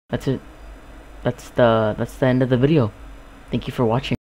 That's it. That's the end of the video. Thank you for watching.